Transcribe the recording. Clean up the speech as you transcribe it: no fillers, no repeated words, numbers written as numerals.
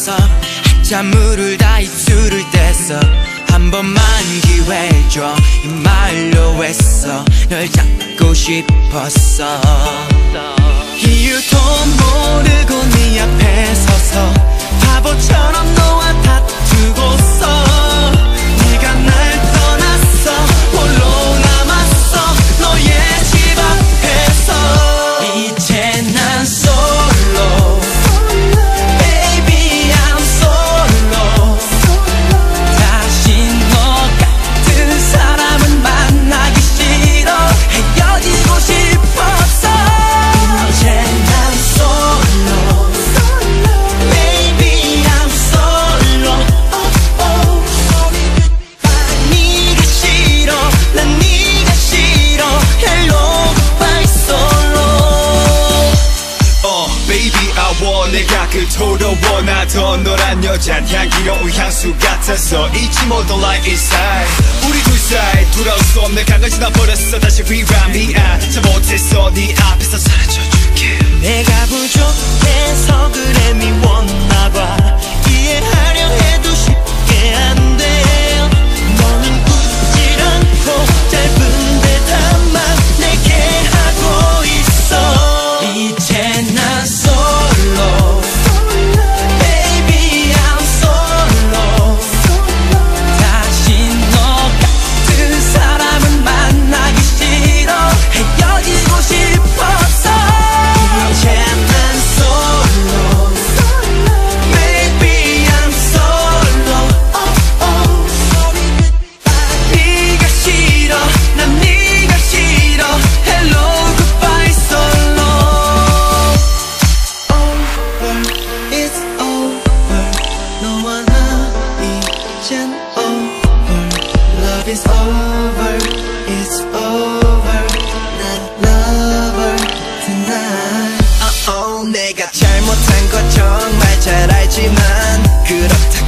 있어. 한참물을 다 입술을 댔어. 한 번만 기회 줘 이 말로 했어. 널 잡고 싶었어. 이유도 모르고 네 앞에 서서 바보처럼 너와 다투고서 네가 날 떠났어. 홀로 남았어 너의 집 앞에서. 이제 난 솔로 Baby I'm solo. 다시 너 같은 사람은 만나기 싫어. 헤어지고 싶었어. 이제 난 솔로 Baby I'm solo. 네가 싫어 난 네가 싫어. Hello goodbye solo. Baby I want 내가 그토록 원하던 너란 여잔 향기로운 향수 같아서 잊지 못한 light inside. 우리 둘 사이 돌아올 수 없는 강을 지나버렸어. 다시 rerun 미안 잘 못했어. 네 앞에서 사라져줄게. 내가 부족해서 그래 미웠나봐. 이해하려 해도 쉽게 안 돼. 너는 웃질 않고 짧은 대답만 내게 하고 있어. 이제 난 솔로 Baby I'm solo. 다시 너 같은 사람은 만나기 싫어. 헤어지고 싶었어. 이제 난 솔로 Baby I'm solo. 네가 싫어 난 네가 싫어. Hello goodbye solo. Over it's over. 너와 나 이젠 over. Love is over. It's over. 난 lover tonight. 내가 잘못한 거 정말 잘 알지만 그렇다